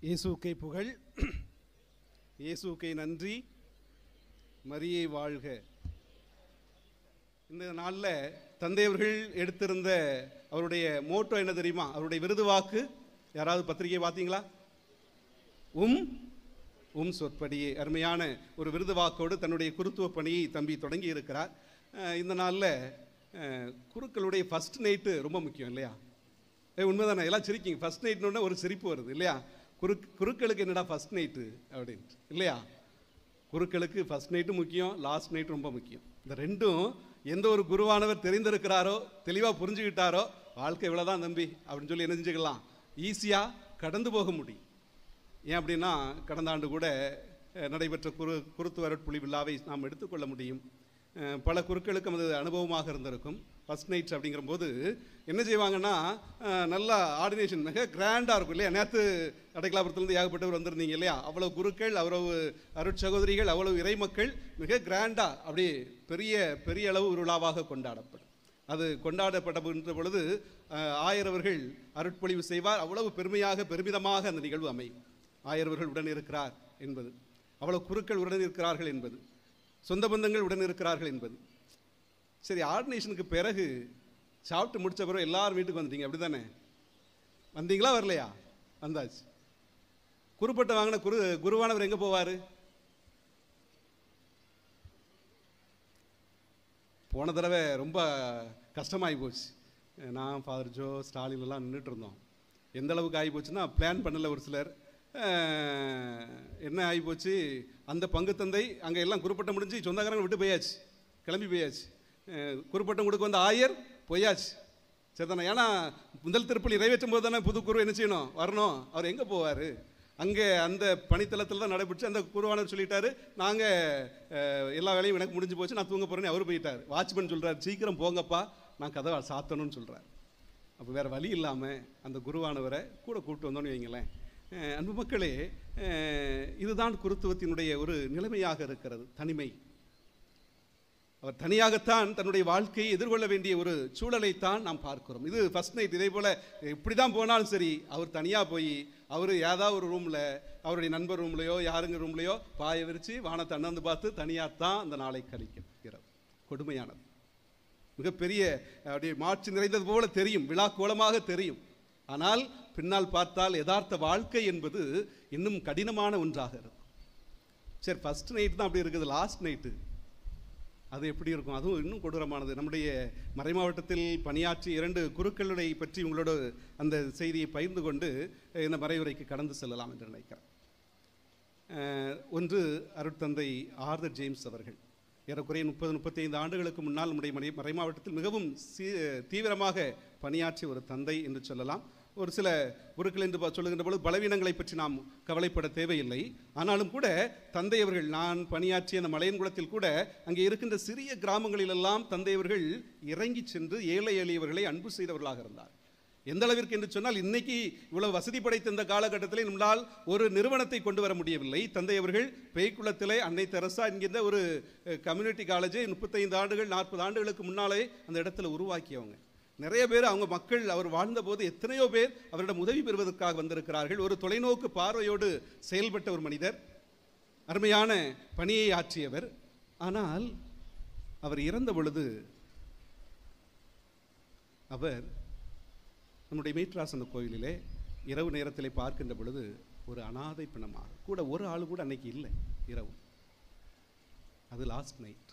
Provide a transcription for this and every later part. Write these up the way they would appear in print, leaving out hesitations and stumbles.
இயேசுக்கை புகழ், இயேசுக்கை நன்றி, மரியை வாழ்க. இந்த நாளில் தந்தையவர்கள் எடுத்திருந்த அவருடைய மோட்டோ என்ன தெரியுமா? அவருடைய விருது வாக்கு யாராவது பத்திரிகை பார்த்தீங்களா? சொற்படியே. அருமையான ஒரு விருது வாக்கோடு தன்னுடைய குருத்துவ பணியை தம்பி தொடங்கி இருக்கிறார். இந்த நாளில் குருக்களுடைய ஃபர்ஸ்ட் நைட்டு ரொம்ப முக்கியம் இல்லையா? உண்மைதானே? எல்லாம் சிரிக்கிங்க. ஃபர்ஸ்ட் நைட்னு ஒரு சிரிப்பு வருது இல்லையா? குருக்களுக்கு என்னடா ஃபர்ஸ்ட் நைட்டு அப்படின்ட்டு இல்லையா? குருக்களுக்கு ஃபர்ஸ்ட் நைட்டு முக்கியம், லாஸ்ட் நைட்டு ரொம்ப முக்கியம். இந்த ரெண்டும் எந்த ஒரு குருவானவர் தெரிந்திருக்கிறாரோ, தெளிவாக புரிஞ்சுக்கிட்டாரோ, வாழ்க்கை இவ்வளோதான் தம்பி அப்படின்னு சொல்லி என்ன செஞ்சுக்கலாம், ஈஸியாக கடந்து போக முடியும். ஏன் அப்படின்னா, கடந்த ஆண்டு கூட நடைபெற்ற குருத்துவ அருட்பொழி விழாவை நாம் எடுத்துக்கொள்ள முடியும். பல குருக்களுக்கும் அது அனுபவமாக இருந்திருக்கும். ஃபர்ஸ்ட் நைட்ஸ் அப்படிங்கிற போது என்ன செய்வாங்கன்னா, நல்லா ஆர்டினேஷன் மிக கிராண்டாக இருக்கும் இல்லையா? நேற்று அடைக்கலாபுரத்துலேருந்து ஏகப்பட்டவர் வந்திருந்தீங்க இல்லையா? அவ்வளவு குருக்கள், அவ்வளவு அருட்சகோதரிகள், அவ்வளவு இறைமக்கள் மிக கிராண்டாக அப்படியே பெரிய அளவு ஒரு விழாவாக கொண்டாடப்படும். அது கொண்டாடப்பட்ட பொழுது ஆயரவர்கள் அருட்பொழிவு செய்வார். அவ்வளவு பெருமிதமாக அந்த நிகழ்வு அமையும். ஆயரவர்கள் உடன் இருக்கிறார் என்பது, அவ்வளவு குருக்கள் உடன் இருக்கிறார்கள் என்பது, சொந்த பந்தங்கள் உடன் இருக்கிறார்கள் என்பது. சரி, ஆர்டினேஷனுக்கு பிறகு சாப்பிட்டு முடிச்ச பிறகு எல்லாரும் வீட்டுக்கு வந்துட்டீங்க, அப்படி தானே? வந்தீங்களா வரலையா? வந்தாச்சு. குருப்பட்டை வாங்கின குருவானவர் எங்கே போவார்? போன தடவை ரொம்ப கஷ்டமாகி போச்சு. நான் ஃபாதர் ஜோ, ஸ்டாலின் எல்லாம் நின்றுட்டு இருந்தோம். எந்த அளவுக்கு ஆகி போச்சுன்னா, பிளான் பண்ணல ஒரு சிலர். என்ன ஆகி போச்சு, அந்த பங்கு தந்தை அங்கே எல்லாம் குருப்பட்டம் முடிஞ்சு சொந்தக்காரங்க விட்டு போயாச்சு, கிளம்பி போயாச்சு. குருப்பட்டம் கொடுக்க வந்த ஆயர் போயாச்சு. சரி தானே? ஏன்னா முதல் திருப்பலி நிறைவேற்றும் போது தானே புது குரு என்ன செய்யணும், வரணும். அவர் எங்கே போவார்? அங்கே அந்த பணித்தளத்தில் தான் நடைபெற்று. அந்த குருவானவர் சொல்லிட்டாரு, நாங்கள் எல்லா வேலையும் எனக்கு முடிஞ்சு போச்சு, நான் தூங்க போகிறேன்னு அவர் போயிட்டார். வாட்ச்மேன் சொல்கிறார், சீக்கிரம் போங்கப்பா, நான் கதவை சாத்தணும்னு சொல்கிறார். அப்போ வேறு வழி இல்லாமல் அந்த குருவானவரை கூட கூப்பிட்டு வந்தோன்னு வைங்களேன். அன்பு மக்களே, இதுதான் குருத்துவத்தினுடைய ஒரு நிலைமையாக இருக்கிறது, தனிமை. அவர் தனியாகத்தான் தன்னுடைய வாழ்க்கையை எதிர்கொள்ள வேண்டிய ஒரு சூழலைத்தான் நாம் பார்க்கிறோம். இது ஃபர்ஸ்ட் நைட். இதே போல் இப்படி தான் போனாலும் சரி, அவர் தனியாக போய் அவர் ஏதாவது ஒரு ரூமில், அவருடைய நண்பர் ரூம்லையோ யாருங்க ரூம்லையோ பாய விரித்து வானத்தை அண்ணாந்து பார்த்து தனியாகத்தான் அந்த நாளை கழிக்கிறது. கொடுமையானது, மிகப்பெரிய அப்படியே மாட்சி நிறைந்தது போல தெரியும், விழா கோலமாக தெரியும். ஆனால் பின்னால் பார்த்தால் யதார்த்த வாழ்க்கை என்பது இன்னும் கடினமான ஒன்றாக இருக்கும். சரி, ஃபர்ஸ்ட் நைட் தான் அப்படி இருக்குது, லாஸ்ட் நைட்டு அது எப்படி இருக்கும்? அதுவும் இன்னும் கொடூரமானது. நம்முடைய மறைமாவட்டத்தில் பணியாற்றி 2 குருக்களுடைய பற்றி உங்களோட அந்த செய்தியை பகிர்ந்து கொண்டு இந்த மறைவுரைக்கு கடந்து செல்லலாம் என்று நினைக்கிறேன். ஒன்று, அருட்தந்தை ஆர்தர் ஜேம்ஸ் அவர்கள் ஏறக்குறைய 30-35 ஆண்டுகளுக்கு முன்னால் நம்முடைய மறைமாவட்டத்தில் மிகவும் தீவிரமாக பணியாற்றிய ஒரு தந்தை என்று சொல்லலாம். ஒரு சில குருக்கள் என்று சொல்லுகின்ற பொழுது பலவீனங்களை பற்றி நாம் கவலைப்பட தேவையில்லை. ஆனாலும் கூட தந்தையவர்கள், நான் பணியாற்றிய அந்த மலையன்குளத்தில் கூட அங்கே இருக்கின்ற சிறிய கிராமங்களிலெல்லாம் தந்தையவர்கள் இறங்கி சென்று ஏழை எளியவர்களை அன்பு செய்தவர்களாக இருந்தார். எந்த அளவிற்கு என்று சொன்னால், இன்னைக்கு இவ்வளவு வசதி படைத்த இந்த காலகட்டத்தில் நம்மளால் ஒரு நிறுவனத்தை கொண்டு வர முடியவில்லை. தந்தையவர்கள் பேய்க்குளத்திலே அன்னை தெரசா என்கின்ற ஒரு கம்யூனிட்டி காலேஜை 35 ஆண்டுகள் 40 ஆண்டுகளுக்கு முன்னாலே அந்த இடத்துல உருவாக்கியவங்க. நிறைய பேர், அவங்க மக்கள் அவர் வாழ்ந்தபோது எத்தனையோ பேர் அவரிடம் உதவி பெறுவதற்காக வந்திருக்கிறார்கள். ஒரு தொலைநோக்கு பார்வையோடு செயல்பட்ட ஒரு மனிதர், அருமையான பணியை ஆற்றியவர். ஆனால் அவர் இறந்த பொழுது அவர் நம்முடைய மீட்ராசன கோயிலிலே இரவு நேரத்திலே பார்க்கின்ற பொழுது ஒரு அனாதை பிணமாக, கூட ஒரு ஆள் கூட அன்னைக்கு இல்லை இரவு. அது லாஸ்ட் நைட்.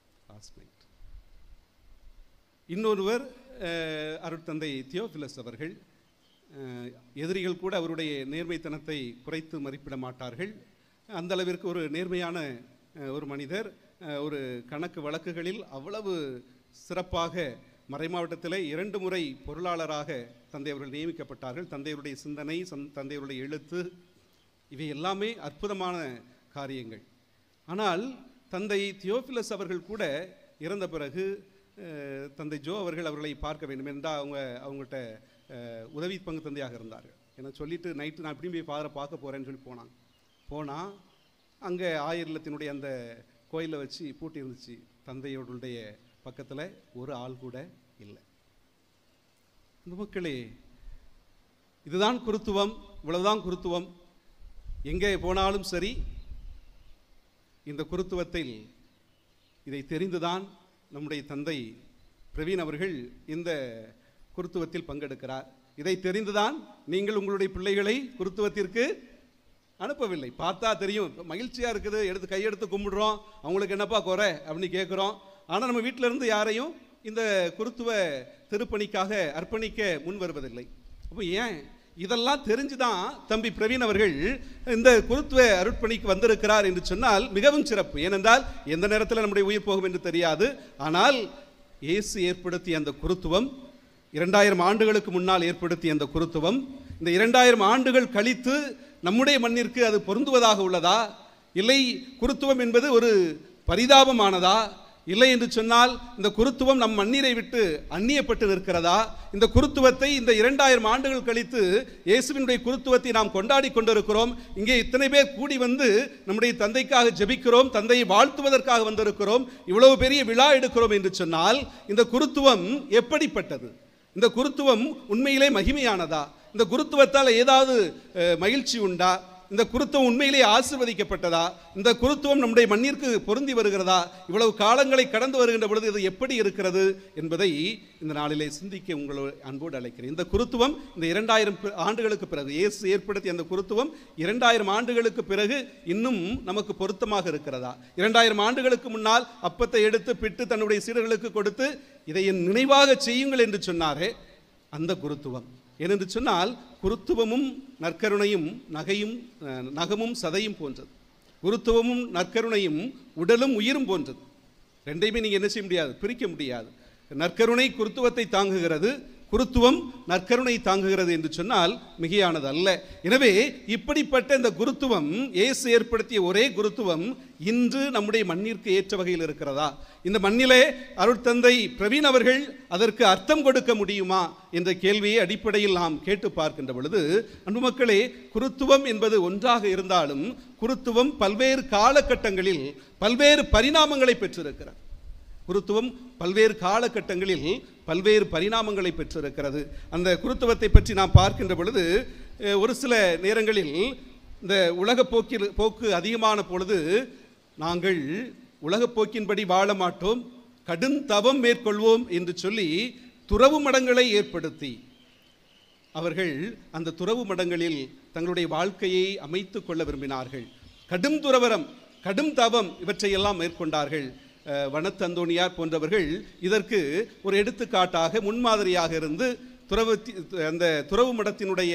இன்னொருவர் அருட்தந்தை தியோபிலஸ் அவர்கள். எதிரிகள் கூட அவருடைய நேர்மைத்தனத்தை குறைத்து மதிப்பிட மாட்டார்கள். அந்த அளவிற்கு ஒரு நேர்மையான ஒரு மனிதர். ஒரு கணக்கு வழக்குகளில் அவ்வளவு சிறப்பாக மறைமாவட்டத்தில் 2 முறை பொருளாளராக தந்தை அவர்கள் நியமிக்கப்பட்டார்கள். தந்தையருடைய சிந்தனை, தந்தையருடைய எழுத்து, இவை எல்லாமே அற்புதமான காரியங்கள். ஆனால் தந்தை தியோபிலஸ் அவர்கள் கூட இறந்த பிறகு தந்தை ஜோ அவர்களை பார்க்க வேண்டும் என்றால் அவங்கள்ட்ட உதவி பங்கு தந்தையாக இருந்தார்கள். ஏன்னா சொல்லிட்டு நைட்டு நான் இப்படி போய் ஃபாதரை பார்க்க போகிறேன்னு சொல்லி போனால் அங்கே ஆயர் இல்லத்தினுடைய அந்த கோயிலில் வச்சு பூட்டி இருந்துச்சு. தந்தையோடைய பக்கத்தில் ஒரு ஆள் கூட இல்லை. இந்த மக்களே, இதுதான் குருத்துவம், இவ்வளவுதான் குருத்துவம். எங்கே போனாலும் சரி இந்த குருத்துவத்தில் இதை தெரிந்துதான் நம்முடைய தந்தை பிரவீன் அவர்கள் இந்த குருத்துவத்தில் பங்கெடுக்கிறார். இதை தெரிந்துதான் நீங்கள் உங்களுடைய பிள்ளைகளை குருத்துவத்திற்கு அனுப்பவில்லை. பார்த்தா தெரியும், மகிழ்ச்சியாக இருக்குது, கையெடுத்து கும்பிடுறோம், அவங்களுக்கு என்னப்பா குறை அப்படின்னு கேட்குறோம். ஆனால் நம்ம வீட்டில் இருந்து யாரையும் இந்த குருத்துவ திருப்பணிக்காக அர்ப்பணிக்க முன் வருவதில்லை. அப்போ ஏன் இதெல்லாம் தெரிஞ்சுதான் தம்பி பிரவீன் அவர்கள் இந்த குருத்துவ அர்ப்பணிக்கு வந்திருக்கிறார் என்று சொன்னால் மிகவும் சிறப்பு. ஏனென்றால் எந்த நேரத்தில் நம்முடைய உயிர் போகும் என்று தெரியாது. ஆனால் இயேசு ஏற்படுத்திய அந்த குருத்துவம், 2000 ஆண்டுகளுக்கு முன்னால் ஏற்படுத்திய அந்த குருத்துவம், இந்த 2000 ஆண்டுகள் கழித்து நம்முடைய மண்ணிற்கு அது பொருந்துவதாக உள்ளதா, இல்லை குருத்துவம் என்பது ஒரு பரிதாபமானதா, இல்லை என்று சொன்னால் இந்த குருத்துவம் நம் மண்ணீரை விட்டு அந்நியப்பட்டு நிற்கிறதா, இந்த குருத்துவத்தை இந்த 2000 ஆண்டுகள் கழித்து இயேசுவினுடைய குருத்துவத்தை நாம் கொண்டாடி கொண்டிருக்கிறோம். இங்கே இத்தனை பேர் கூடி வந்து நம்முடைய தந்தைக்காக ஜெபிக்கிறோம், தந்தையை வாழ்த்துவதற்காக வந்திருக்கிறோம், இவ்வளவு பெரிய விழா எடுக்கிறோம் என்று சொன்னால் இந்த குருத்துவம் எப்படிப்பட்டது? இந்த குருத்துவம் உண்மையிலே மகிமையானதா? இந்த குருத்துவத்தால் ஏதாவது மகிழ்ச்சி உண்டா? இந்த குருத்துவம் உண்மையிலே ஆசீர்வதிக்கப்பட்டதா? இந்த குருத்துவம் நம்முடைய மண்ணிற்கு பொருந்தி வருகிறதா? இவ்வளவு காலங்களை கடந்து வருகின்ற பொழுது இது எப்படி இருக்கிறது என்பதை இந்த நாளிலே சிந்திக்க உங்களை அன்போடு அழைக்கிறேன். இந்த குருத்துவம் இந்த 2000 ஆண்டுகளுக்கு பிறகு, இயேசு ஏற்படுத்திய அந்த குருத்துவம் 2000 ஆண்டுகளுக்கு பிறகு இன்னும் நமக்கு பொருத்தமாக இருக்கிறதா? 2000 ஆண்டுகளுக்கு முன்னால் அப்பத்தை எடுத்து பிட்டு தன்னுடைய சீடர்களுக்கு கொடுத்து இதை என் நினைவாக செய்யுங்கள் என்று சொன்னாரே அந்த குருத்துவம். ஏனென்று சொன்னால் குருத்துவமும் நற்கருணையும் நகமும் சதையும் போன்றது. குருத்துவமும் நற்கருணையும் உடலும் உயிரும் போன்றது. ரெண்டையுமே நீங்கள் என்ன செய்ய முடியாது, பிரிக்க முடியாது. நற்கருணை குருத்துவத்தை தாங்குகிறது, குருத்துவம் நற்கருணை தாங்குகிறது என்று சொன்னால் மிகையானது அல்ல. எனவே இப்படிப்பட்ட இந்த குருத்துவம், இயேசு ஏற்படுத்திய ஒரே குருத்துவம் இன்று நம்முடைய மண்ணிற்கு ஏற்ற வகையில் இருக்கிறதா? இந்த மண்ணிலே அருட்தந்தை பிரவீன் அவர்கள் அதற்கு அர்த்தம் கொடுக்க முடியுமா என்ற கேள்வியை அடிப்படையில் நாம் கேட்டு பார்க்கின்ற பொழுது, அன்பு மக்களே, குருத்துவம் என்பது ஒன்றாக இருந்தாலும் குருத்துவம் பல்வேறு காலகட்டங்களில் பல்வேறு பரிணாமங்களை பெற்றிருக்கிறது. குருத்துவம் பல்வேறு காலகட்டங்களில் பல்வேறு பரிணாமங்களை பெற்றிருக்கிறது. அந்த குருத்துவத்தை பற்றி நாம் பார்க்கின்ற பொழுது ஒரு சில நேரங்களில் இந்த போக்கு அதிகமான பொழுது நாங்கள் உலகப்போக்கின்படி வாழ மாட்டோம், கடும் தவம் மேற்கொள்வோம் என்று சொல்லி துறவு மடங்களை ஏற்படுத்தி அவர்கள் அந்த துறவு மடங்களில் தங்களுடைய வாழ்க்கையை அமைத்து கொள்ள விரும்பினார்கள். கடும் துறவரம், கடும் தவம் இவற்றையெல்லாம் மேற்கொண்டார்கள். வனத்தந்தோணியார் போன்றவர்கள் இதற்கு ஒரு எடுத்துக்காட்டாக முன்மாதிரியாக இருந்து அந்த துறவு மடத்தினுடைய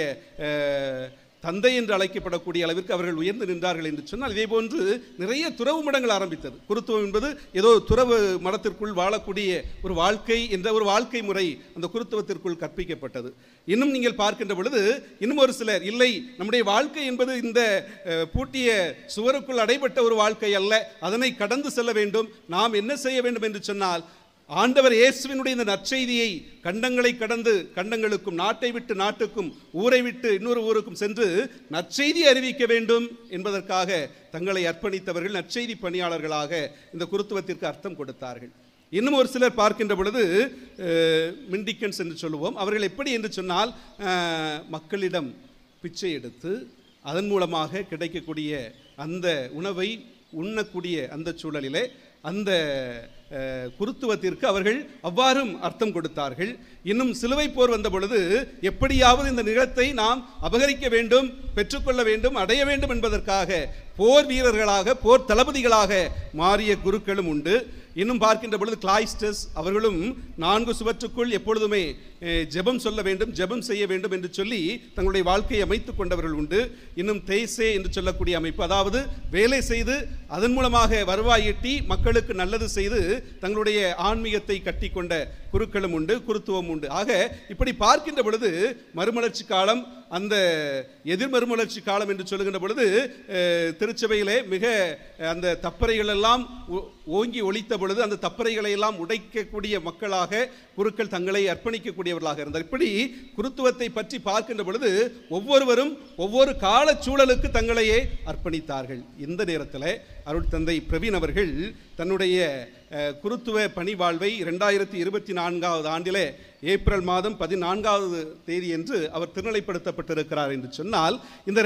தந்தை என்று அழைக்கப்படக்கூடிய அளவிற்கு அவர்கள் உயர்ந்து நின்றார்கள் என்று சொன்னால், இதே போன்று நிறைய துறவு மடங்கள் ஆரம்பித்தது. குருத்துவம் என்பது ஏதோ துறவு மடத்திற்குள் வாழக்கூடிய ஒரு வாழ்க்கை என்ற ஒரு வாழ்க்கை முறை அந்த குருத்துவத்திற்குள் கற்பிக்கப்பட்டது. இன்னும் நீங்கள் பார்க்கின்ற பொழுது இன்னும் ஒரு சிலர், இல்லை, நம்முடைய வாழ்க்கை என்பது இந்த பூட்டிய சுவருக்குள் அடைபட்ட ஒரு வாழ்க்கை அல்ல, அதனை கடந்து செல்ல வேண்டும், நாம் என்ன செய்ய வேண்டும் என்று சொன்னால் ஆண்டவர் இயேசுவினுடைய இந்த நற்செய்தியை கண்டங்களை கடந்து கண்டங்களுக்கும், நாட்டை விட்டு நாட்டுக்கும், ஊரை விட்டு இன்னொரு ஊருக்கும் சென்று நற்செய்தி அறிவிக்க வேண்டும் என்பதற்காக தங்களை அர்ப்பணித்தவர்கள் நற்செய்தி பணியாளர்களாக இந்த குருத்துவத்திற்கு அர்த்தம் கொடுத்தார்கள். இன்னும் ஒரு சிலர் பார்க்கின்ற பொழுது மிண்டிக்கன்ஸ் என்று சொல்லுவோம். அவர்கள் எப்படி என்று சொன்னால் மக்களிடம் பிச்சை எடுத்து அதன் மூலமாக கிடைக்கக்கூடிய அந்த உணவை உண்ணக்கூடிய அந்த சூழலிலே அந்த குருத்துவத்திற்கு அவர்கள் அவ்வாறும் அர்த்தம் கொடுத்தார்கள். இன்னும் சிலுவை போர் வந்த பொழுது எப்படியாவது இந்த நிலத்தை நாம் அபகரிக்க வேண்டும், பெற்றுக்கொள்ள வேண்டும், அடைய வேண்டும் என்பதற்காக போர் வீரர்களாக, போர் தளபதிகளாக மாறிய குருக்களும் உண்டு. இன்னும் பார்க்கின்ற பொழுது கிளாய்ஸ்டஸ் அவர்களும் 4 சுவற்றுக்குள் எப்பொழுதுமே ஜெபம் சொல்ல வேண்டும், ஜெபம் செய்ய வேண்டும் என்று சொல்லி தங்களுடைய வாழ்க்கையை அமைத்துக் கொண்டவர்கள் உண்டு. இன்னும் தேசே என்று சொல்லக்கூடிய அமைப்பு, அதாவது வேலை செய்து அதன் மூலமாக வருவாய் ஈட்டி மக்களுக்கு நல்லது செய்து தங்களுடைய ஆன்மீகத்தை கட்டி கொண்ட குருக்களும் உண்டு, குருத்துவம் உண்டு. ஆக இப்படி பார்க்கின்ற பொழுது மறுமலர்ச்சி காலம், அந்த எதிர் மறுமலர்ச்சி காலம் என்று சொல்லுகின்ற பொழுது திருச்சபையிலே மிக அந்த தப்பறைகள் எல்லாம் ஓங்கி ஒலித்த பொழுது அந்த தப்பறைகளை எல்லாம் உடைக்கக்கூடிய மக்களாக குருக்கள் தங்களை அர்ப்பணிக்கக்கூடியவர்களாக இருந்தார். இப்படி குருத்துவத்தை பற்றி பார்க்கின்ற பொழுது ஒவ்வொருவரும் ஒவ்வொரு கால சூழலுக்கு தங்களையே அர்ப்பணித்தார்கள். இந்த நேரத்தில் அருட்தந்தை பிரவீன் அவர்கள் தன்னுடைய குருத்துவ பணி வாழ்வை 2024ஆம் ஆண்டிலே ஏப்ரல் மாதம் 14வது தேதி என்று அவர் திருநிலைப்படுத்தப்பட்டிருக்கிறார் என்று சொன்னால், இந்த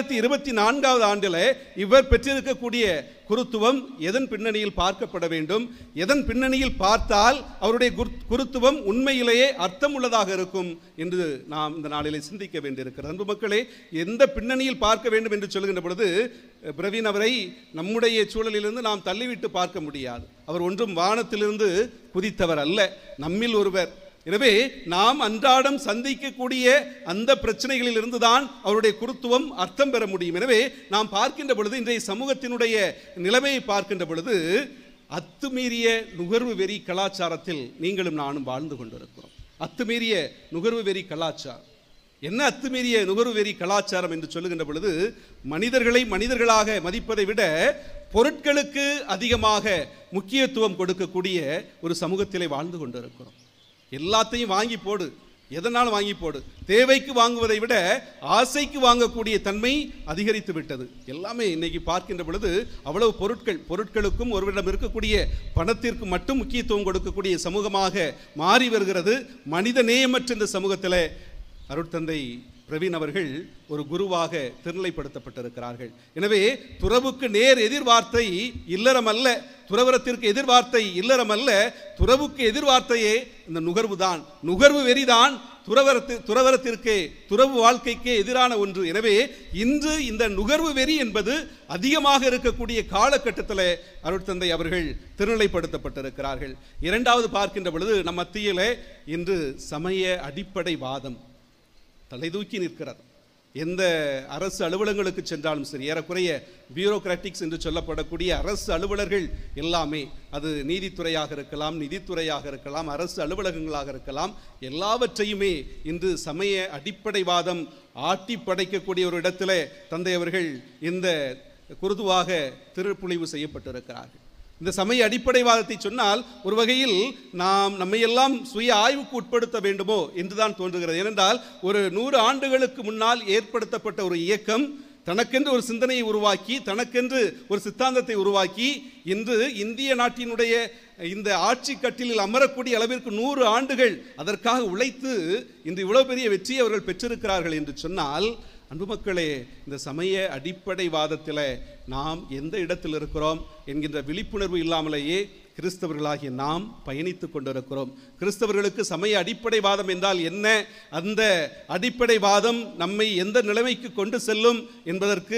2024வது ஆண்டில் இவர் பெற்றிருக்கக்கூடிய குருத்துவம் எதன் பின்னணியில் பார்க்கப்பட வேண்டும், எதன் பின்னணியில் பார்த்தால் அவருடைய குருத்துவம் உண்மையிலேயே அர்த்தம் உள்ளதாக இருக்கும் என்று நாம் இந்த நாளிலே சிந்திக்க வேண்டியிருக்கிறது. அன்பு மக்களே, எந்த பின்னணியில் பார்க்க வேண்டும் என்று சொல்கின்ற பொழுது பிரவீன் அவரை நம்முடைய சூழலிலிருந்து நாம் தள்ளிவிட்டு பார்க்க முடியாது. அவர் ஒன்றும் வானத்திலிருந்து குதித்தவர் அல்ல, நம்மில் ஒருவர். எனவே நாம் அன்றாடம் சந்திக்கக்கூடிய அந்த பிரச்சனைகளில் இருந்துதான் அவருடைய குருத்துவம் அர்த்தம் பெற முடியும். எனவே நாம் பார்க்கின்ற பொழுது, இன்றைய சமூகத்தினுடைய நிலைமையை பார்க்கின்ற பொழுது, அத்துமீறிய நுகர்வு வெறி கலாச்சாரத்தில் நீங்களும் நானும் வாழ்ந்து கொண்டிருக்கிறோம். அத்துமீறிய நுகர்வு வெறி கலாச்சாரம் என்ன? அத்துமீறிய நுகர்வு வெறி கலாச்சாரம் என்று சொல்லுகின்ற பொழுது, மனிதர்களை மனிதர்களாக மதிப்பதை விட பொருட்களுக்கு அதிகமாக முக்கியத்துவம் கொடுக்கக்கூடிய ஒரு சமூகத்திலே வாழ்ந்து கொண்டிருக்கிறோம். எல்லாத்தையும் வாங்கி போடு, எதனாலும் வாங்கி போடு. தேவைக்கு வாங்குவதை விட ஆசைக்கு வாங்கக்கூடிய தன்மை அதிகரித்து விட்டது. எல்லாமே இன்னைக்கு பார்க்கின்ற பொழுது அவ்வளவு பொருட்களுக்கும் ஒருவரிடம் இருக்கக்கூடிய பணத்திற்கு மட்டும் முக்கியத்துவம் கொடுக்கக்கூடிய சமூகமாக மாறி வருகிறது. மனித நேயமற்ற இந்த சமூகத்தில் அருட்தந்தை பிரவீன் அவர்கள் ஒரு குருவாக திருநிலைப்படுத்தப்பட்டிருக்கிறார்கள். எனவே துறவுக்கு நேர் எதிர்வார்த்தை இல்லறம் அல்ல, துறவரத்திற்கு எதிர்வார்த்தை இல்லறம் அல்ல, துறவுக்கு எதிர்வார்த்தையே இந்த நுகர்வு தான். நுகர்வு வெறிதான் துறவரத்திற்கு, துறவு வாழ்க்கைக்கு எதிரான ஒன்று. எனவே இன்று இந்த நுகர்வு வெறி என்பது அதிகமாக இருக்கக்கூடிய காலகட்டத்தில் அருட்தந்தை அவர்கள் திருநிலைப்படுத்தப்பட்டிருக்கிறார்கள். இரண்டாவது பார்க்கின்ற பொழுது, நம் மத்தியில் இன்று சமய அடிப்படை வாதம் தலைதூக்கி நிற்கிறது. எந்த அரசு அலுவலகங்களுக்கு சென்றாலும் சரி, ஏறக்குறைய பியூரோக்ராட்டிக்ஸ் என்று சொல்லப்படக்கூடிய அரசு அலுவலர்கள் எல்லாமே, அது நீதித்துறையாக இருக்கலாம், நிதித்துறையாக இருக்கலாம், அரசு அலுவலகங்களாக இருக்கலாம், எல்லாவற்றையுமே இன்று சமய அடிப்படைவாதம் ஆட்டி படைக்கக்கூடிய ஒரு இடத்துல தந்தை அவர்கள் இந்த குருதுவாக திருப்புலிவு செய்யப்பட்டிருக்கிறார்கள். இந்த சமய அடிப்படைவாதத்தை சொன்னால் ஒரு வகையில் நாம் நம்மையெல்லாம் சுய ஆய்வுக்கு உட்படுத்த வேண்டுமோ என்றுதான் தோன்றுகிறது. ஏனென்றால் ஒரு 100 ஆண்டுகளுக்கு முன்னால் ஏற்படுத்தப்பட்ட ஒரு இயக்கம் தனக்கென்று ஒரு சிந்தனையை உருவாக்கி, தனக்கென்று ஒரு சித்தாந்தத்தை உருவாக்கி, இன்று இந்திய நாட்டினுடைய இந்த ஆட்சி கட்டிலில் அமரக்கூடிய அளவிற்கு 100 ஆண்டுகள் அதற்காக உழைத்து இன்று இவ்வளவு பெரிய வெற்றியை அவர்கள் பெற்றிருக்கிறார்கள் என்று சொன்னால், அன்பு மக்களே, இந்த சமய அடிப்படைவாதத்தில் நாம் எந்த இடத்தில் இருக்கிறோம் என்கின்ற விழிப்புணர்வு இல்லாமலேயே கிறிஸ்தவர்களாகிய நாம் பயணித்து கொண்டிருக்கிறோம். கிறிஸ்தவர்களுக்கு சமய அடிப்படைவாதம் என்றால் என்ன, அந்த அடிப்படைவாதம் நம்மை எந்த நிலைமைக்கு கொண்டு செல்லும் என்பதற்கு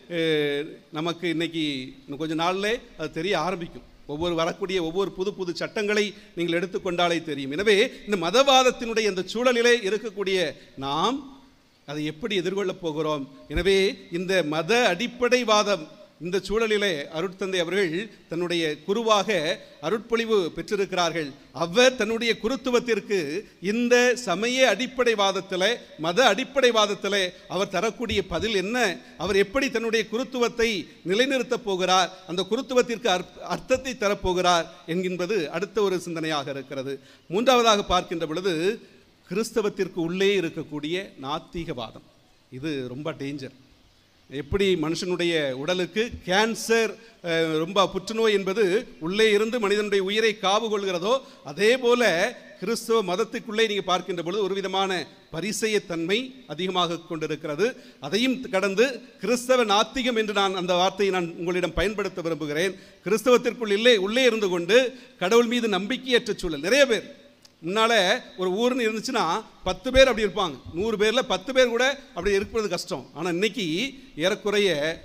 நமக்கு இன்னைக்கு இன்னும் கொஞ்ச நாளில் அது தெரிய ஆரம்பிக்கும். வரக்கூடிய ஒவ்வொரு புது சட்டங்களை நீங்கள் எடுத்துக்கொண்டாலே தெரியும். எனவே இந்த மதவாதத்தினுடைய இந்த சூழலிலே இருக்கக்கூடிய நாம் அதை எப்படி எதிர்கொள்ளப் போகிறோம்? எனவே இந்த மத அடிப்படைவாதம் இந்த சூழலிலே அருட்தந்தை அவர்கள் தன்னுடைய குருவாக அருட்பொழிவு பெற்றிருக்கிறார்கள். அவர் தன்னுடைய குருத்துவத்திற்கு இந்த சமய அடிப்படைவாதத்தில், மத அடிப்படைவாதத்தில் அவர் தரக்கூடிய பதில் என்ன, அவர் எப்படி தன்னுடைய குருத்துவத்தை நிலைநிறுத்தப் போகிறார், அந்த குருத்துவத்திற்கு அர்த்தத்தை தரப்போகிறார் என்கின்றது அடுத்த ஒரு சிந்தனையாக இருக்கிறது. மூன்றாவதாக பார்க்கின்ற பொழுது, கிறிஸ்தவத்திற்கு உள்ளே இருக்கக்கூடிய நாத்திகவாதம். இது ரொம்ப டேஞ்சர். எப்படி மனுஷனுடைய உடலுக்கு கேன்சர், ரொம்ப புற்றுநோய் என்பது உள்ளே இருந்து மனிதனுடைய உயிரை காவு கொள்கிறதோ, அதே போல கிறிஸ்தவ மதத்துக்குள்ளே நீங்கள் பார்க்கின்ற பொழுது ஒரு விதமான பரிசெயத்தன்மை அதிகமாக கொண்டிருக்கிறது. அதையும் கடந்து கிறிஸ்தவ நாத்திகம் என்று நான் அந்த வார்த்தையை நான் உங்களிடம் பயன்படுத்த விரும்புகிறேன். கிறிஸ்தவத்திற்குள் உள்ளே இருந்து கொண்டு கடவுள் மீது நம்பிக்கையற்ற சூழல். நிறைய பேர் முன்னால் ஒரு ஊர்னு இருந்துச்சுன்னா 10 பேர் அப்படி இருப்பாங்க, 100 பேரில் 10 பேர் கூட அப்படி இருப்பது கஷ்டம். ஆனால் இன்னைக்கு ஏறக்குறைய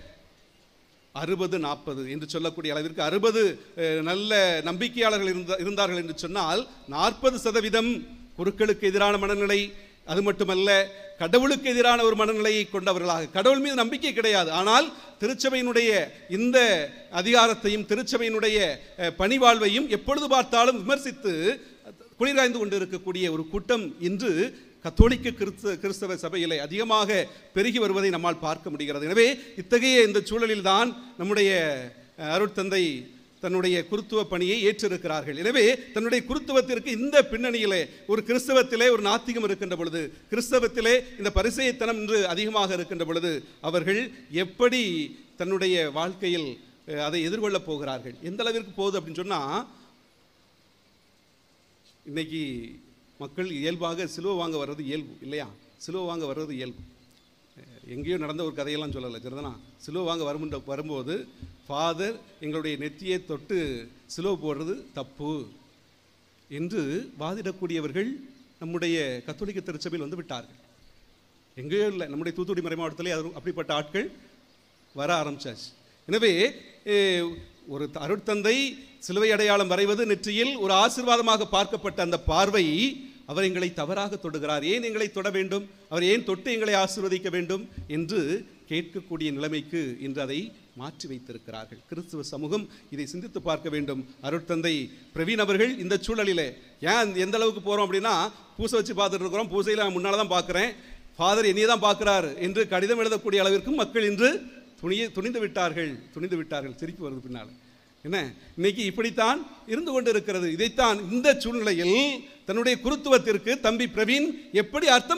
60-40 என்று சொல்லக்கூடிய அளவிற்கு 60 நல்ல நம்பிக்கையாளர்கள் இருந்தார்கள் என்று சொன்னால் 40% குருக்களுக்கு எதிரான மனநிலை, அது மட்டுமல்ல கடவுளுக்கு எதிரான ஒரு மனநிலையை கொண்டவர்களாக, கடவுள் மீது நம்பிக்கை கிடையாது, ஆனால் திருச்சபையினுடைய இந்த அதிகாரத்தையும் திருச்சபையினுடைய பணிவாழ்வையும் எப்பொழுது பார்த்தாலும் விமர்சித்து குளிராய்ந்து கொண்டு இருக்கக்கூடிய ஒரு கூட்டம் இன்று கத்தோலிக்க கிறிஸ்தவ சபையிலே அதிகமாக பெருகி வருவதை நம்மால் பார்க்க முடிகிறது. எனவே இத்தகைய இந்த சூழலில் தான் நம்முடைய அருட்தந்தை தன்னுடைய குருத்துவ பணியை ஏற்றிருக்கிறார்கள். எனவே தன்னுடைய குருத்துவத்திற்கு இந்த பின்னணியிலே ஒரு கிறிஸ்தவத்திலே ஒரு நாத்திகம் இருக்கின்ற பொழுது, கிறிஸ்தவத்திலே இந்த பரிசேயத்தனம் என்று அதிகமாக இருக்கின்ற பொழுது அவர்கள் எப்படி தன்னுடைய வாழ்க்கையில் அதை எதிர்கொள்ளப் போகிறார்கள், எந்த அளவிற்கு போகுது அப்படின்னு சொன்னால், இன்னைக்கு மக்கள் இயல்பாக சிலுவை வாங்க வர்றது இயல்பு இல்லையா? சிலுவை வாங்க வர்றது இயல்பு. எங்கேயோ நடந்த ஒரு கதையெல்லாம் சொல்லலை, சரிதானா? சிலுவை வாங்க வரும்போது ஃபாதர் எங்களுடைய நெத்தியை தொட்டு சிலுவை போடுறது தப்பு என்று வாதிடக்கூடியவர்கள் நம்முடைய கத்தோலிக்க திருச்சபையில் வந்து விட்டார்கள். எங்கேயோ இல்லை, நம்முடைய தூத்துக்குடி மறை மாவட்டத்திலே அது அப்படிப்பட்ட ஆட்கள் வர ஆரம்பிச்சாச்சு. எனவே ஒரு அருட்தந்தை சிலுவை அடையாளம் வரைவது நெற்றியில் ஒரு ஆசீர்வாதமாக பார்க்கப்பட்ட அந்த பார்வை அவர் எங்களை தவறாக தொடுகிறார், ஏன் எங்களை தொட வேண்டும், அவர் ஏன் தொட்டு எங்களை ஆசீர்வதிக்க வேண்டும் என்று கேட்கக்கூடிய நிலைமைக்கு இன்று அதை மாற்றி வைத்திருக்கிறார்கள். கிறிஸ்துவ சமூகம் இதை சிந்தித்து பார்க்க வேண்டும். அருட்தந்தை பிரவீன் அவர்கள் இந்த சூழலில் ஏன் எந்த அளவுக்கு போகிறோம் அப்படின்னா, பூசை வச்சு பார்த்துட்டு இருக்கிறோம், பூசையில் முன்னால் தான் பார்க்குறேன், ஃபாதர் என்னையே தான் பார்க்குறாரு என்று கடிதம் எழுதக்கூடிய அளவிற்கு மக்கள் இன்று துணிந்து விட்டார்கள். சிரிப்பு வருது பின்னால். என்ன, இன்னைக்கு இப்படித்தான் இருந்து கொண்டு இருக்கிறது. இதைத்தான் இந்த சூழ்நிலையில் தன்னுடைய குருத்துவத்திற்கு தம்பி பிரவீன் எப்படி அர்த்தம்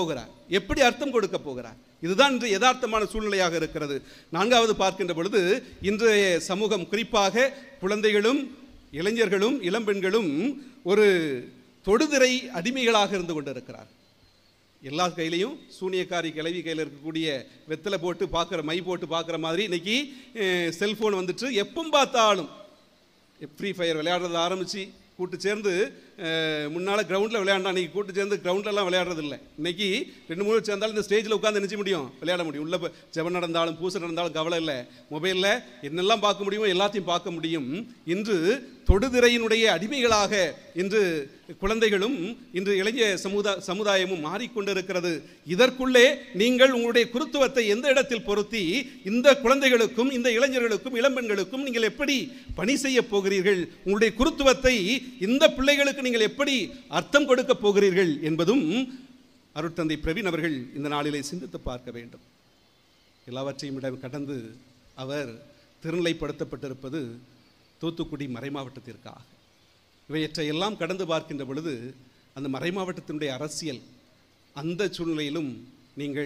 கொடுக்க போகிறார்? இதுதான் இன்று யதார்த்தமான சூழ்நிலையாக இருக்கிறது. நான்காவது பார்க்கின்ற பொழுது, இன்றைய சமூகம், குறிப்பாக குழந்தைகளும் இளைஞர்களும் இளம்பெண்களும் ஒரு தொடுதிரை அடிமைகளாக இருந்து கொண்டிருக்கிறார். எல்லா கையிலையும் சூனியக்காரி கிளவி கையில் இருக்கக்கூடிய வெத்தலை போட்டு பார்க்குற, மை போட்டு பார்க்குற மாதிரி இன்னைக்கு செல்ஃபோன் வந்துட்டு எப்போ பார்த்தாலும் ஃப்ரீ ஃபயர் விளையாடுறது ஆரம்பித்து கூட்டு சேர்ந்து முன்னால் கிரவுண்டில் விளையாண்டா, இன்றைக்கி கூட்டு சேர்ந்து கிரவுண்ட்லலாம் விளையாடுறது இல்லை. இன்றைக்கி 2-3 சேர்ந்தாலும் இந்த ஸ்டேஜில் உட்காந்து நினச்சி முடியும், விளையாட முடியும். உள்ள ஜெபம் நடந்தாலும் பூசை நடந்தாலும் கவலை இல்லை, மொபைலில் என்னெல்லாம் பார்க்க முடியுமோ எல்லாத்தையும் பார்க்க முடியும். இன்று தொடுதிரையினுடைய அடிமைகளாக இன்று குழந்தைகளும் இன்று இளைய சமுதாயமும் மாறிக்கொண்டிருக்கிறது. இதற்குள்ளே நீங்கள் உங்களுடைய குருத்துவத்தை எந்த இடத்தில் பொருத்தி இந்த குழந்தைகளுக்கும் இந்த இளைஞர்களுக்கும் இளம்பெண்களுக்கும் நீங்கள் எப்படி பணி செய்ய போகிறீர்கள், உங்களுடைய குருத்துவத்தை இந்த பிள்ளைகளுக்கு நீங்கள் எப்படி அர்த்தம் கொடுக்க போகிறீர்கள் என்பதும் அருட்தந்தை பிரவீன் அவர்கள் இந்த நாளிலே சிந்தித்து பார்க்க வேண்டும். எல்லாவற்றையும் கடந்து அவர் திருநிலைப்படுத்தப்பட்டிருப்பது தூத்துக்குடி மறைமாவட்டத்திற்காக. இவையற்றையெல்லாம் கடந்து பார்க்கின்ற பொழுது அந்த மறைமாவட்டத்தினுடைய அரசியல், அந்த சூழ்நிலையிலும் நீங்கள்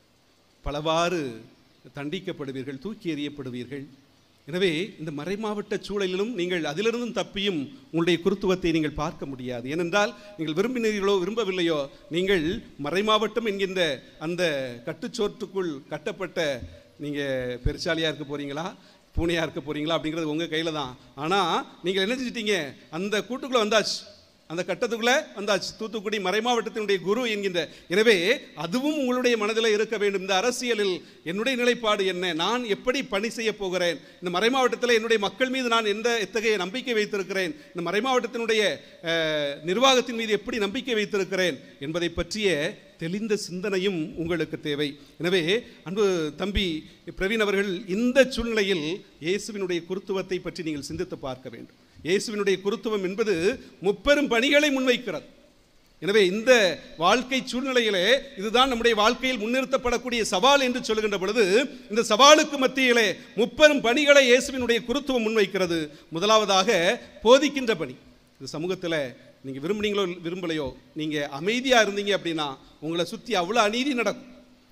பலவாறு தண்டிக்கப்படுவீர்கள், தூக்கி எறியப்படுவீர்கள். எனவே இந்த மறைமாவட்ட சூழலிலும் நீங்கள் அதிலிருந்தும் தப்பியும் உங்களுடைய குருத்துவத்தை நீங்கள் பார்க்க முடியாது. ஏனென்றால் நீங்கள் விரும்பினீர்களோ விரும்பவில்லையோ, நீங்கள் மறைமாவட்டம் என்கின்ற அந்த கட்டுச்சோற்றுக்குள் கட்டப்பட்ட, நீங்கள் பெருசாலியாக இருக்க போகிறீங்களா பூனையாக இருக்க போகிறீங்களா அப்படிங்கிறது உங்கள் கையில் தான். ஆனால் நீங்கள் என்ன செஞ்சிட்டீங்க, அந்த கூட்டுக்குள்ளே வந்தாச்சு, அந்த கட்டத்துக்குள்ளே வந்தாச்சு, தூத்துக்குடி மறைமாவட்டத்தினுடைய குரு என்கின்ற. எனவே அதுவும் உங்களுடைய மனதில் இருக்க வேண்டும். இந்த அரசியலில் என்னுடைய நிலைப்பாடு என்ன, நான் எப்படி பணி செய்ய போகிறேன், இந்த மறைமாவட்டத்தில் என்னுடைய மக்கள் மீது நான் எத்தகைய நம்பிக்கை வைத்திருக்கிறேன், இந்த மறைமாவட்டத்தினுடைய நிர்வாகத்தின் மீது எப்படி நம்பிக்கை வைத்திருக்கிறேன் என்பதை பற்றிய தெளிந்த சிந்தனையும் உங்களுக்கு தேவை. எனவே அன்பு தம்பி பிரவீன் அவர்கள் இந்த சூழ்நிலையில் இயேசுவினுடைய குருத்துவத்தை பற்றி நீங்கள் சிந்தித்து பார்க்க வேண்டும். இயேசுவினுடைய குருத்துவம் என்பது முப்பெரும் பணிகளை முன்வைக்கிறது. எனவே இந்த வாழ்க்கை சூழ்நிலையிலே இதுதான் நம்முடைய வாழ்க்கையில் முன்னிறுத்தப்படக்கூடிய சவால் என்று சொல்லுகின்ற பொழுது, இந்த சவாலுக்கு மத்தியிலே முப்பெரும் பணிகளை இயேசுவினுடைய குருத்துவம் முன்வைக்கிறது. முதலாவதாக போதிக்கின்ற பணி. இந்த சமூகத்தில் நீங்கள் விரும்புனீங்களோ விரும்பலையோ, நீங்கள் அமைதியாக இருந்தீங்க அப்படின்னா உங்களை சுற்றி அவ்வளோ அநீதி நடக்கும்.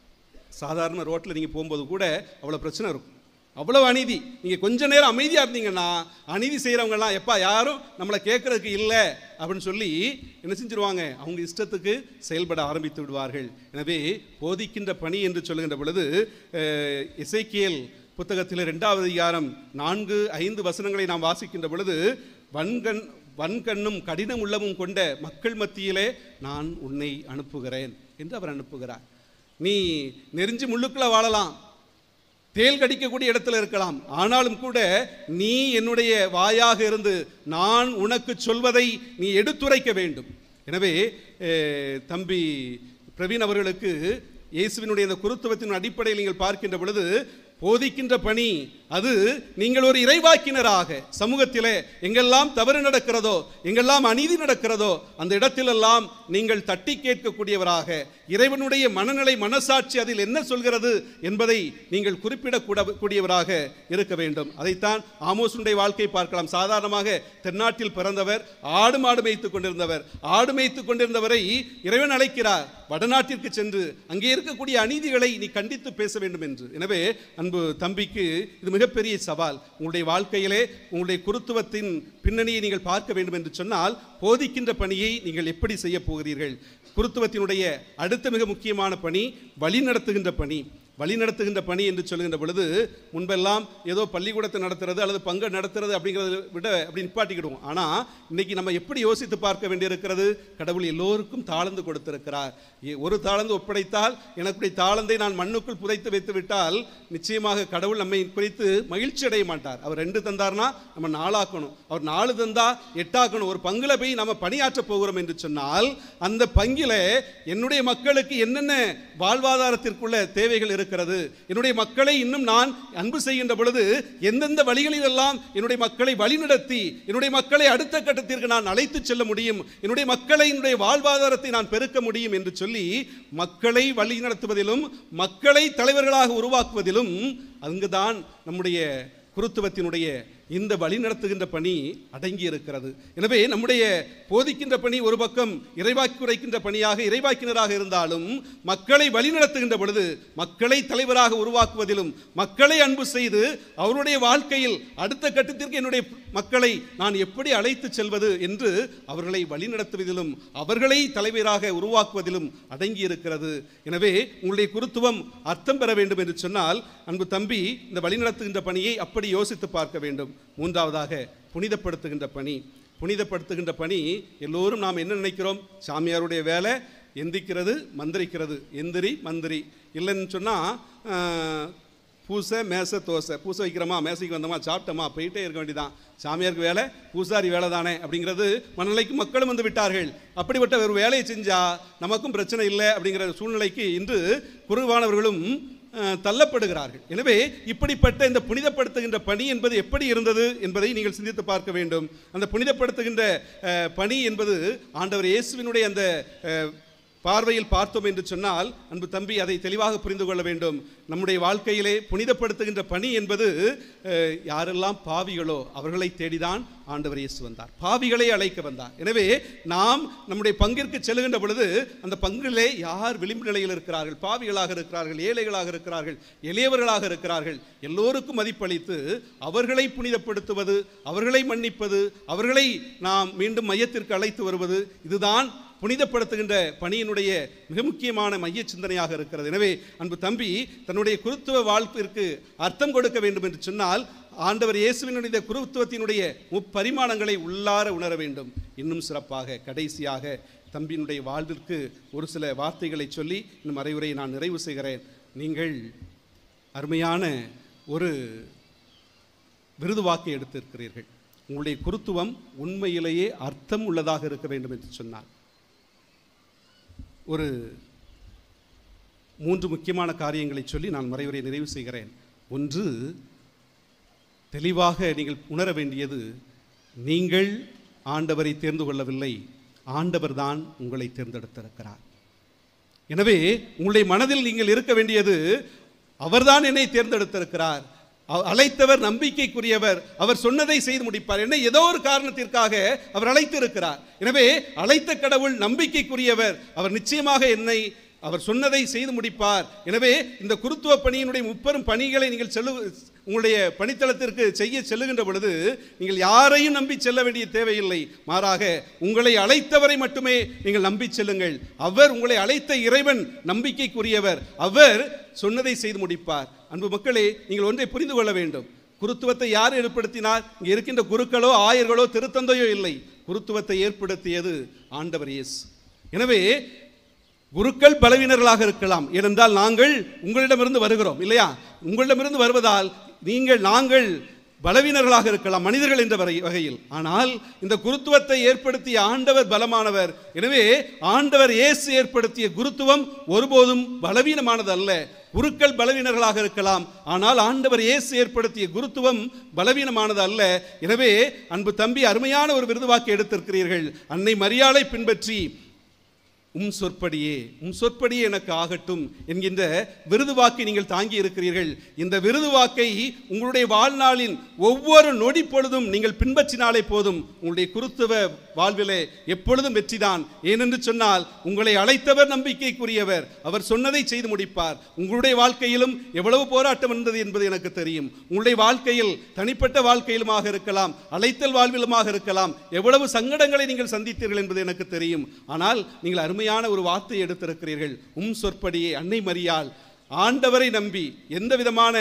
சாதாரண ரோட்டில் நீங்கள் போகும்போது கூட அவ்வளோ பிரச்சனை இருக்கும், அவ்வளோ அநீதி. நீங்கள் கொஞ்ச நேரம் அமைதியாக இருந்தீங்கன்னா அநீதி செய்கிறவங்கலாம் எப்பா யாரும் நம்மளை கேட்குறதுக்கு இல்லை அப்படின்னு சொல்லி என்ன செஞ்சிருவாங்க, அவங்க இஷ்டத்துக்கு செயல்பட ஆரம்பித்து விடுவார்கள். எனவே போதிக்கின்ற பணி என்று சொல்லுகின்ற பொழுது எசேக்கியேல் புத்தகத்தில் 2வது அதிகாரம் 4-5 வசனங்களை நாம் வாசிக்கின்ற பொழுது, வன்கண்ணும் கடினம் உள்ளமும் கொண்ட மக்கள் மத்தியிலே நான் உன்னை அனுப்புகிறேன் என்று அவர் அனுப்புகிறார். நீ நெறிஞ்சு முள்ளுக்குள்ள வாழலாம், தேல் கடிக்கக்கூடிய இடத்துல இருக்கலாம், ஆனாலும் கூட நீ என்னுடைய வாயாக இருந்து நான் உனக்கு சொல்வதை நீ எடுத்துரைக்க வேண்டும். எனவே தம்பி பிரவீன் அவர்களுக்கு இயேசுவினுடைய இந்த குருத்துவத்தின் அடிப்படையில் நீங்கள் பார்க்கின்ற பொழுது, போதிக்கின்ற பணி அது நீங்கள் ஒரு இறைவாக்கினராக சமூகத்திலே எங்கெல்லாம் தவறு நடக்கிறதோ, எங்கெல்லாம் அநீதி நடக்கிறதோ அந்த இடத்திலெல்லாம் நீங்கள் தட்டி கேட்கக்கூடியவராக, இறைவனுடைய மனநிலை மனசாட்சி அதில் என்ன சொல்கிறது என்பதை நீங்கள் குறிப்பிடக்கூடியவராக இருக்க வேண்டும். அதைத்தான் ஆமோசுடைய வாழ்க்கை பார்க்கலாம். சாதாரணமாக தென்னாட்டில் பிறந்தவர், ஆடு மாடு மேய்த்து கொண்டிருந்தவர். ஆடு மேய்த்து கொண்டிருந்தவரை இறைவன் அழைக்கிறார் வடநாட்டிற்கு சென்று அங்கே இருக்கக்கூடிய அநீதிகளை நீ கண்டித்து பேச வேண்டும் என்று. எனவே அந்த அன்பு தம்பிக்கு இது மிகப்பெரிய சவால். உங்களுடைய வாழ்க்கையிலே உங்களுடைய குருத்துவத்தின் பின்னணியை நீங்கள் பார்க்க வேண்டும் என்று சொன்னால் போதிக்கின்ற பணியை நீங்கள் எப்படி செய்ய போகிறீர்கள்? குருத்துவத்தினுடைய அடுத்த மிக முக்கியமான பணி வழிநடத்துகின்ற பணி. வழிநடத்துகின்ற பணி என்று சொல்லுகின்ற பொழுது முன்பெல்லாம் ஏதோ பள்ளிக்கூடத்தை நடத்துறது அல்லது பங்கு நடத்துறது அப்படிங்கிறத விட அப்படி நிப்பாட்டிக்கிடுவோம். ஆனால் இன்னைக்கு நம்ம எப்படி யோசித்து பார்க்க வேண்டியிருக்கிறது? கடவுள் எல்லோருக்கும் தாளந்து கொடுத்திருக்கிறார். ஒரு தாளந்து ஒப்படைத்தால் எனக்குடைய தாளந்தை நான் மண்ணுக்குள் புதைத்து வைத்து விட்டால் நிச்சயமாக கடவுள் நம்மை குறித்து மகிழ்ச்சி அடைய மாட்டார். அவர் 2 தந்தார்னா நம்ம 4 ஆக்கணும், அவர் 4 தந்தா 8 ஆக்கணும். ஒரு பங்குல போய் நம்ம பணியாற்ற போகிறோம் என்று சொன்னால் அந்த பங்கில என்னுடைய மக்களுக்கு என்னென்ன வாழ்வாதாரத்திற்குள்ள தேவைகள் இருக்கிறது, என்னுடைய மக்களை இன்னும் நான் அன்பு செய்கின்ற பொழுது எந்தெந்த வழிகளிலெல்லாம் என்னுடைய மக்களை வழிநடத்தி என்னுடைய மக்களை அடுத்த கட்டத்திற்கு நான் அழைத்து செல்ல முடியும், என்னுடைய மக்களை என்னுடைய வாழ்வாதாரத்தை நான் பெருக்க முடியும் என்று சொல்லி மக்களை வழிநடத்துவதிலும் மக்களை தலைவர்களாக உருவாக்குவதிலும் அங்குதான் நம்முடைய குருத்துவத்தினுடைய இந்த வழிநடத்துகின்ற பணி அடங்கி இருக்கிறது. எனவே நம்முடைய போதிக்கின்ற பணி ஒரு பக்கம் இறைவாக்கி உரைக்கின்ற பணியாக இறைவாக்கினராக இருந்தாலும் மக்களை வழிநடத்துகின்ற பொழுது மக்களை தலைவராக உருவாக்குவதிலும் மக்களை அன்பு செய்து அவருடைய வாழ்க்கையில் அடுத்த கட்டத்திற்கு என்னுடைய மக்களை நான் எப்படி அழைத்து செல்வது என்று அவர்களை வழிநடத்துவதிலும் அவர்களை தலைவராக உருவாக்குவதிலும் அடங்கி இருக்கிறது. எனவே உங்களுடைய குருத்துவம் அர்த்தம் பெற வேண்டும் என்று சொன்னால் அன்பு தம்பி இந்த வழிநடத்துகின்ற பணியை அப்படி யோசித்து பார்க்க வேண்டும். மூன்றாவதாக புனிதப்படுத்துகின்ற பணி. புனிதப்படுத்துகின்ற பணி எல்லோரும் நாம் என்ன நினைக்கிறோம்? சாமியாருடைய வேலை எந்திக்கிறது மந்திரிக்கிறது, எந்திரி மந்திரி. இல்லைன்னு சொன்னால் பூசை மேசை தோசை, பூசை வைக்கிறோமா மேசைக்கு வந்தோமா சாப்பிட்டோமா போயிட்டே இருக்க வேண்டியதான். சாமியாருக்கு வேலை பூசாரி வேலை தானே அப்படிங்கிறது மனநிலைக்கு மக்களும் வந்து விட்டார்கள். அப்படிப்பட்ட ஒரு வேலையை செஞ்சால் நமக்கும் பிரச்சனை இல்லை அப்படிங்கிற சூழ்நிலைக்கு இன்று குருவானவர்களும் தள்ளப்படுகிறார்கள். எனவே இப்படிப்பட்ட இந்த புனிதப்படுத்துகின்ற பணி என்பது எப்படி இருந்தது என்பதை நீங்கள் சிந்தித்து பார்க்க வேண்டும். அந்த புனிதப்படுத்துகின்ற பணி என்பது ஆண்டவர் இயேசுவினுடைய அந்த பார்வையில் பார்த்தோம் என்று சொன்னால் அன்பு தம்பி அதை தெளிவாக புரிந்து கொள்ள வேண்டும். நம்முடைய வாழ்க்கையிலே புனிதப்படுத்துகின்ற பணி என்பது யாரெல்லாம் பாவிகளோ அவர்களை தேடிதான் ஆண்டவர் இயேசு வந்தார், பாவிகளை அழைக்க வந்தார். எனவே நாம் நம்முடைய பங்கிற்கு செல்லுகின்ற பொழுது அந்த பங்கிலே யார் விளிம்பு நிலையில் இருக்கிறார்கள், பாவிகளாக இருக்கிறார்கள், ஏழைகளாக இருக்கிறார்கள், எளியவர்களாக இருக்கிறார்கள், எல்லோருக்கும் மதிப்பளித்து அவர்களை புனிதப்படுத்துவது, அவர்களை மன்னிப்பது, அவர்களை நாம் மீண்டும் மையத்திற்கு அழைத்து வருவது, இதுதான் புனிதப்படுத்துகின்ற பணியினுடைய மிக முக்கியமான மைய சிந்தனையாக இருக்கிறது. எனவே அன்பு தம்பி தன்னுடைய குருத்துவ வாழ்ப்பிற்கு அர்த்தம் கொடுக்க வேண்டும் என்று சொன்னால் ஆண்டவர் இயேசுவினுடைய குருத்துவத்தினுடைய முப்பரிமாணங்களை உள்ளார உணர வேண்டும். இன்னும் சிறப்பாக கடைசியாக தம்பியினுடைய வாழ்விற்கு ஒரு சில வார்த்தைகளை சொல்லி இந்த மறைவுரையை நான் நிறைவு செய்கிறேன். நீங்கள் அருமையான ஒரு விருது வாக்கை எடுத்திருக்கிறீர்கள். உங்களுடைய குருத்துவம் உண்மையிலேயே அர்த்தம் உள்ளதாக இருக்க வேண்டும் என்று சொன்னார். ஒரு 3 முக்கியமான காரியங்களை சொல்லி நான் மறைவுரை நிறைவு செய்கிறேன். ஒன்று, தெளிவாக நீங்கள் உணர வேண்டியது, நீங்கள் ஆண்டவரை தேர்ந்து கொள்ளவில்லை, ஆண்டவர் தான் உங்களை தேர்ந்தெடுத்திருக்கிறார். எனவே உங்களுடைய மனதில் நீங்கள் இருக்க வேண்டியது, அவர்தான் என்னை தேர்ந்தெடுத்திருக்கிறார், அழைத்தவர் நம்பிக்கைக்குரியவர், அவர் சொன்னதை செய்து முடிப்பார். என்ன ஏதோ ஒரு காரணத்திற்காக அவர் அழைத்து இருக்கிறார். எனவே அழைத்த கடவுள் நம்பிக்கைக்குரியவர், அவர் நிச்சயமாக என்னை அவர் சொன்னதை செய்து முடிப்பார். எனவே இந்த குருத்துவ பணியினுடைய முப்பெரும் பணிகளை நீங்கள் உங்களுடைய பணித்தளத்திற்கு செய்ய செல்லுகின்ற பொழுது நீங்கள் யாரையும் நம்பி செல்ல வேண்டிய தேவையில்லை. மாறாக உங்களை அழைத்தவரை மட்டுமே நீங்கள் நம்பி செல்லுங்கள். அவர் உங்களை அழைத்த இறைவன் நம்பிக்கைக்குரியவர், அவர் சொன்னதை செய்து முடிப்பார். அன்பு மக்களே, நீங்கள் ஒன்றை புரிந்து கொள்ள வேண்டும். குருத்துவத்தை யார் ஏற்படுத்தினார்? இங்கே இருக்கின்ற குருக்களோ ஆயர்களோ திருத்தந்தையோ இல்லை. குருத்துவத்தை ஏற்படுத்தியது ஆண்டவர் இயேசு. எனவே குருக்கள் பலவீனர்களாக இருக்கலாம், ஏனென்றால் நாங்கள் உங்களிடமிருந்து வருகிறோம் இல்லையா? உங்களிடமிருந்து வருவதால் நாங்கள் பலவீனர்களாக இருக்கலாம் மனிதர்கள் என்ற வகையில். ஆனால் இந்த குருத்துவத்தை ஏற்படுத்திய ஆண்டவர் பலமானவர். எனவே ஆண்டவர் இயேசு ஏற்படுத்திய குருத்துவம் ஒருபோதும் பலவீனமானது அல்ல. குருக்கள் பலவீனர்களாக இருக்கலாம், ஆனால் ஆண்டவர் இயேசு ஏற்படுத்திய குருத்துவம் பலவீனமானது அல்ல. எனவே அன்பு தம்பி அருமையான ஒரு விருதுவாக்கை எடுத்திருக்கிறீர்கள். அன்னை மரியாளை பின்பற்றி உம் சொற்படியே எனக்கு ஆகட்டும் என்கின்ற விருது வாக்கை நீங்கள் தாங்கி இருக்கிறீர்கள். இந்த விருது வாக்கை உங்களுடைய வாழ்நாளின் ஒவ்வொரு நொடி பொழுதும் நீங்கள் பின்பற்றினாலே போதும். உங்களுடைய குருத்துவ வாழ்விலே எப்பொழுதும் வெற்றிதான். ஏனென்று சொன்னால் உங்களை அழைத்தவர் நம்பிக்கைக்குரியவர். அவர் சொன்னதை செய்து முடிப்பார். உங்களுடைய வாழ்க்கையிலும் எவ்வளவு போராட்டம் இருந்தது என்பது எனக்கு தெரியும். உங்களுடைய வாழ்க்கையில் தனிப்பட்ட வாழ்க்கையிலுமாக இருக்கலாம், அழைத்தல் வாழ்விலுமாக இருக்கலாம், எவ்வளவு சங்கடங்களை நீங்கள் சந்தித்தீர்கள் என்பது எனக்கு தெரியும். ஆனால் நீங்கள் அருமையான ஒரு வார்த்தையை எடுத்திருக்கிறீர்கள். உம் சொற்படியே. அன்னை மரியாள் ஆண்டவரை நம்பி எந்த விதமான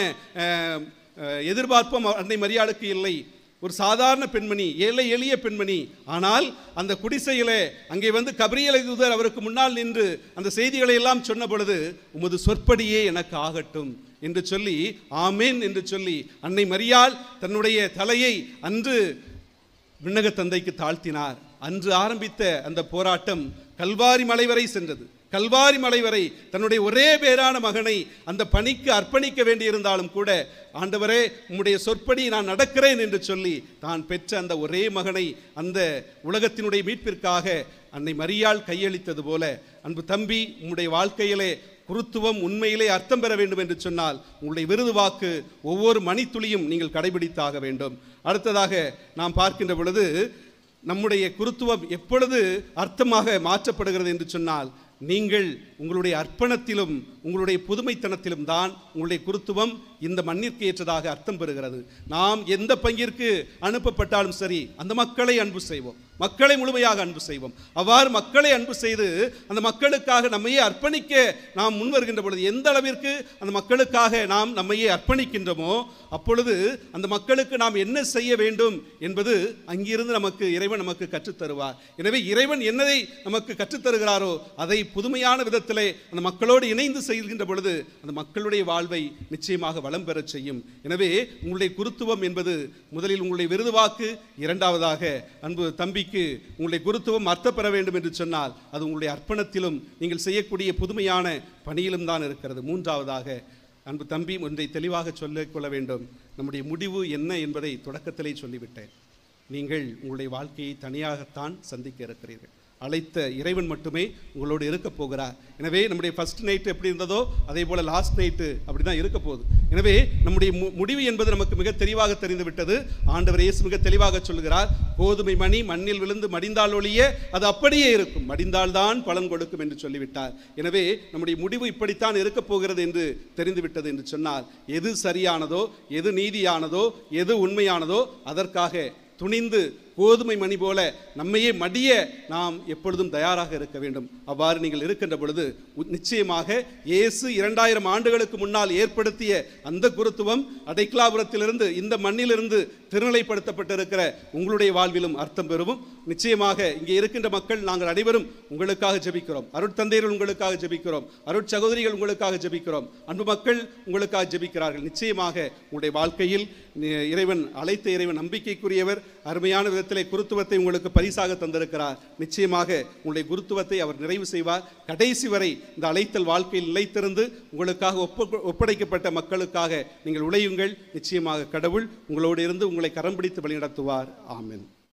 எதிர்பார்ப்பும் அன்னை மரியாளுக்கு இல்லை. ஒரு சாதாரண பெண்மணி, ஏழை எளிய பெண்மணி. ஆனால் அந்த குடிசையிலே அங்கே வந்து கபிரியேல் தூதர் அவருக்கு முன்னால் நின்று அந்த செய்திகளை எல்லாம் சொன்ன பொழுது, உமது சொற்படியே எனக்கு ஆகட்டும் என்று சொல்லி, ஆமேன் என்று சொல்லி அன்னை மரியாள் தன்னுடைய தலையை அன்று விண்ணக தந்தைக்கு தாழ்த்தினார். அன்று ஆரம்பித்த அந்த போராட்டம் கல்வாரி மலை வரை சென்றது. கல்வாரி மலை வரை தன்னுடைய ஒரே பேரான மகனை அந்த பணிக்கு அர்ப்பணிக்க வேண்டியிருந்தாலும் கூட, ஆண்டவரே உம்முடைய சொற்படி நான் நடக்கிறேன் என்று சொல்லி தான் பெற்ற அந்த ஒரே மகனை அந்த உலகத்தினுடைய மீட்பிற்காக அன்னை மரியாள் கையளித்தது போல, அன்பு தம்பி, உம்முடைய வாழ்க்கையிலே குருத்துவம் உண்மையிலே அர்த்தம் பெற வேண்டும் என்று சொன்னால் உங்களுடைய விருது வாக்கு ஒவ்வொரு மணித்துளியும் நீங்கள் கடைபிடித்தாக வேண்டும். அடுத்ததாக நாம் பார்க்கின்ற பொழுது, நம்முடைய குருத்துவம் எப்பொழுது அர்த்தமாக மாற்றப்படுகிறது என்று சொன்னால், நீங்கள் உங்களுடைய அர்ப்பணத்திலும் உங்களுடைய புதுமைத்தனத்திலும் தான் உங்களுடைய குருத்துவம் இந்த மண்ணிற்கு ஏற்றதாக அர்த்தம் பெறுகிறது. நாம் எந்த பங்கிற்கு அனுப்பப்பட்டாலும் சரி, அந்த மக்களை அன்பு செய்வோம், மக்களை முழுமையாக அன்பு செய்வோம். அவ்வாறு மக்களை அன்பு செய்து அந்த மக்களுக்காக நம்மையே அர்ப்பணிக்க நாம் முன் வருகின்ற பொழுது, எந்த அளவிற்கு அந்த மக்களுக்காக நாம் நம்மையே அர்ப்பணிக்கின்றோமோ அப்பொழுது அந்த மக்களுக்கு நாம் என்ன செய்ய வேண்டும் என்பது அங்கிருந்து நமக்கு இறைவன் நமக்கு கற்றுத்தருவார். எனவே இறைவன் என்னதை நமக்கு கற்றுத்தருகிறாரோ அதை புதுமையான விதத்திலே அந்த மக்களோடு இணைந்து செய்கின்ற பொழுது அந்த மக்களுடைய வாழ்வை நிச்சயமாக வளம் பெறச் செய்யும். எனவே உங்களுடைய குருத்துவம் என்பது முதலில் உங்களுடைய விருது வாக்கு, இரண்டாவதாக அன்பு தம்பிக்கு உங்களுடைய குருத்துவம் அர்த்தம் பெற வேண்டும் என்று சொன்னால் அது உங்களுடைய அர்ப்பணத்திலும் நீங்கள் செய்யக்கூடிய புதுமையான பணியிலும் தான் இருக்கிறது. மூன்றாவதாக அன்பு தம்பி, ஒன்றை தெளிவாக சொல்லிக்கொள்ள வேண்டும். நம்முடைய முடிவு என்ன என்பதை தொடக்கத்திலே சொல்லிவிட்டேன். நீங்கள் உங்களுடைய வாழ்க்கையை தனியாகத்தான் சந்திக்க இருக்கிறீர்கள். அழைத்த இறைவன் மட்டுமே உங்களோடு இருக்க போகிறார். எனவே நம்முடைய ஃபர்ஸ்ட் நைட்டு எப்படி இருந்ததோ அதே போல் லாஸ்ட் நைட்டு அப்படி தான் இருக்க போகுது. எனவே நம்முடைய முடிவு என்பது நமக்கு மிக தெளிவாக தெரிந்து விட்டது. ஆண்டவர் இயேசு மிக தெளிவாக சொல்கிறார், கோதுமை மணி மண்ணில் விழுந்து மடிந்தால் ஒழிய அது அப்படியே இருக்கும், மடிந்தால்தான் பலன் கொடுக்கும் என்று சொல்லிவிட்டார். எனவே நம்முடைய முடிவு இப்படித்தான் இருக்க போகிறது என்று தெரிந்துவிட்டது என்று சொன்னால், எது சரியானதோ, எது நீதியானதோ, எது உண்மையானதோ அதற்காக துணிந்து கோதுமை மணி போல நம்மையே மடிய நாம் எப்பொழுதும் தயாராக இருக்க வேண்டும். அவ்வாறு நீங்கள் இருக்கின்ற பொழுது நிச்சயமாக இயேசு 2000 ஆண்டுகளுக்கு முன்னால் ஏற்படுத்திய அந்த குருத்துவம் அடைக்கலாபுரத்திலிருந்து இந்த மண்ணிலிருந்து திருநிலைப்படுத்தப்பட்டிருக்கிற உங்களுடைய வாழ்விலும் அர்த்தம் பெறும். நிச்சயமாக இங்கே இருக்கின்ற மக்கள் நாங்கள் அனைவரும் உங்களுக்காக ஜெபிக்கிறோம். அருட்தந்தையர்கள் உங்களுக்காக ஜெபிக்கிறோம். அருட்சகோதரிகள் உங்களுக்காக ஜெபிக்கிறோம். அன்பு மக்கள் உங்களுக்காக ஜெபிக்கிறார்கள். நிச்சயமாக உங்களுடைய வாழ்க்கையில் இறைவன் அழைத்த இறைவன் நம்பிக்கைக்குரியவர். அருமையான விதத்திலே குருத்துவத்தை உங்களுக்கு பரிசாக தந்திருக்கிறார். நிச்சயமாக உங்களுடைய குருத்துவத்தை அவர் நிறைவு செய்வார். கடைசி வரை இந்த அழைத்தல் வாழ்க்கையில் நிலைத்திருந்து உங்களுக்காக ஒப்படைக்கப்பட்ட மக்களுக்காக நீங்கள் உழையுங்கள். நிச்சயமாக கடவுள் உங்களோடு இருந்து உங்களை கரம் பிடித்து வழிநடத்துவார். ஆமென்.